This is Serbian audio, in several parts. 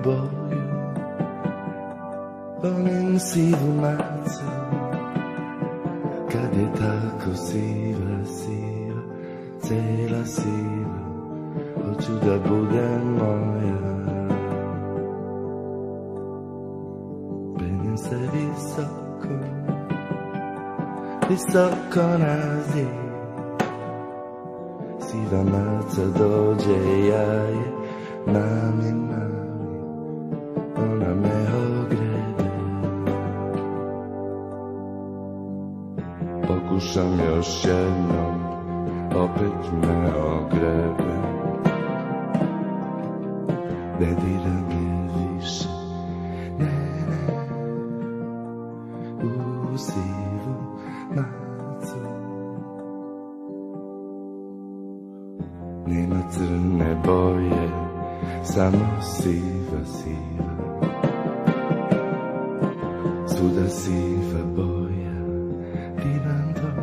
boju, volim sivu macu, kad je tako siva, siva, cela siva, hoću da budem moja. Penjem se visoko, visoko na zid, siva maca dođe, ja je mami, ona me ogrebe. Pokušam još jednom, opet me ogrebe. Ne diram je više, ne, u sivu macu. Nema crne boje, samo siva, siva, svuda siva boja, divan to,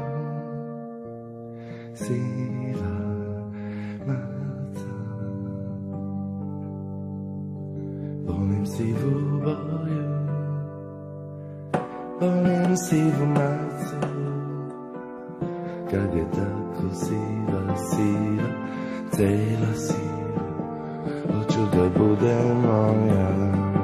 siva maca. Volim sivu boju, volim sivu macu, kad je tako siva, siva, cela siva, hoću da budem moja.